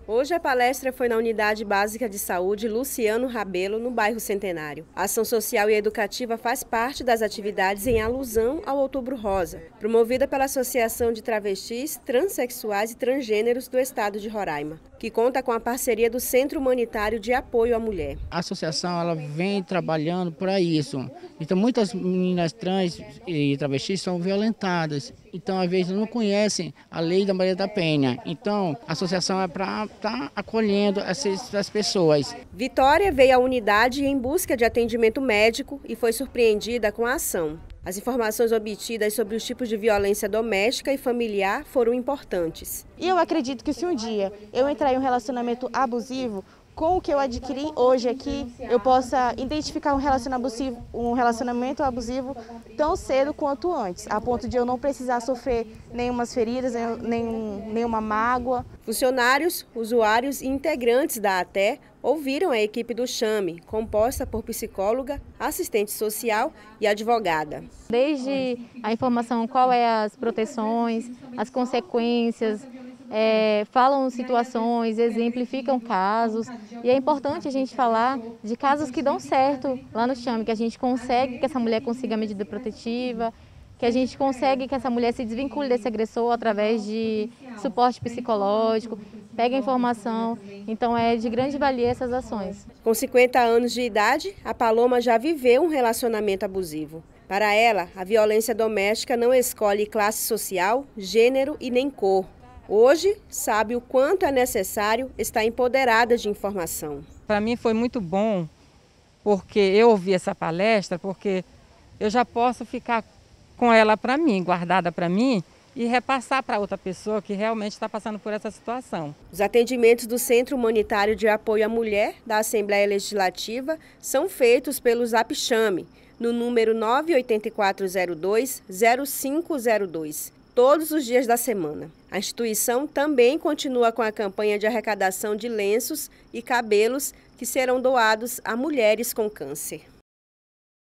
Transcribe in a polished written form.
Hoje a palestra foi na Unidade Básica de Saúde Luciano Rabelo, no bairro Centenário. A ação social e educativa faz parte das atividades em alusão ao Outubro Rosa, promovida pela Associação de Travestis, Transsexuais e Transgêneros do Estado de Roraima, que conta com a parceria do Centro Humanitário de Apoio à Mulher. A associação ela vem trabalhando para isso. Então muitas meninas trans e travestis são violentadas. Então às vezes não conhecem a lei da Maria da Penha. Então a associação é para estar acolhendo essas pessoas. Vitória veio à unidade em busca de atendimento médico e foi surpreendida com a ação. As informações obtidas sobre os tipos de violência doméstica e familiar foram importantes. E eu acredito que se um dia eu entrar em um relacionamento abusivo, com o que eu adquiri hoje aqui, eu possa identificar um relacionamento abusivo tão cedo quanto antes, a ponto de eu não precisar sofrer nenhumas feridas, nenhuma mágoa. Funcionários, usuários e integrantes da ATE ouviram a equipe do Chame, composta por psicóloga, assistente social e advogada. Desde a informação qual é as proteções, as consequências, falam situações, exemplificam casos, e é importante a gente falar de casos que dão certo lá no Chame, que a gente consegue que essa mulher consiga a medida protetiva, que a gente consegue que essa mulher se desvincule desse agressor através de suporte psicológico, pega informação, então é de grande valia essas ações. Com 50 anos de idade, a Paloma já viveu um relacionamento abusivo. Para ela, a violência doméstica não escolhe classe social, gênero e nem cor. Hoje, sabe o quanto é necessário estar empoderada de informação. Para mim foi muito bom, porque eu ouvi essa palestra, porque eu já posso ficar com ela para mim, guardada para mim, e repassar para outra pessoa que realmente está passando por essa situação. Os atendimentos do Centro Humanitário de Apoio à Mulher da Assembleia Legislativa são feitos pelo Zap Chame, no número 98402-0502. Todos os dias da semana. A instituição também continua com a campanha de arrecadação de lenços e cabelos que serão doados a mulheres com câncer.